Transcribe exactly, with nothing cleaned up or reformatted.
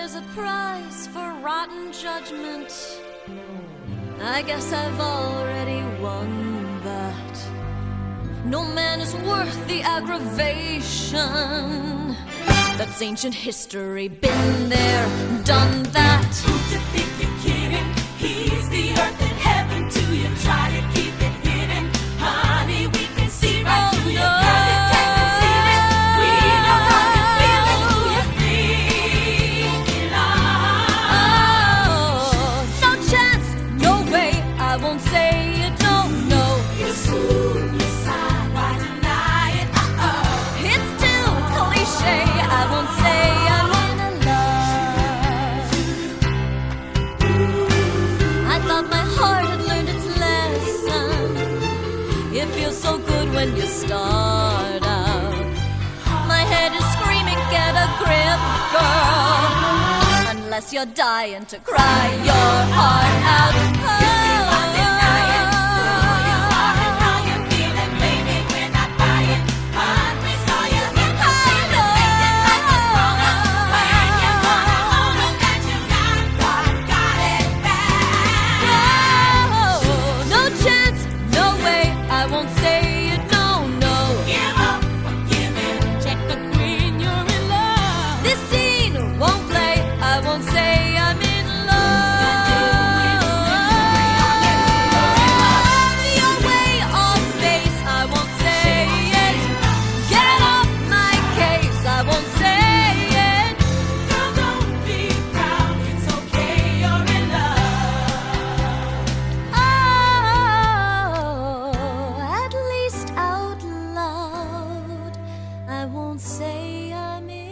there's a price for rotten judgment, I guess I've already won that. No man is worth the aggravation. That's ancient history, been there, done that. Who you think you're kidding? He's the earth and heaven to you. Try to keep it hidden, honey. We can see right through you. Girl, you can't conceal it. We know how you feel it. Who you thinking of? Oh, no chance, no way. I won't say you don't know. You swoon, you sigh, why deny it? Uh-oh. It's too cliche. I won't say I'm in love. I thought my heart had learned its lesson. It feels so good when you start out. My head is screaming, get a grip, girl. Unless you're dying to cry your heart out. Oh. I won't say I'm in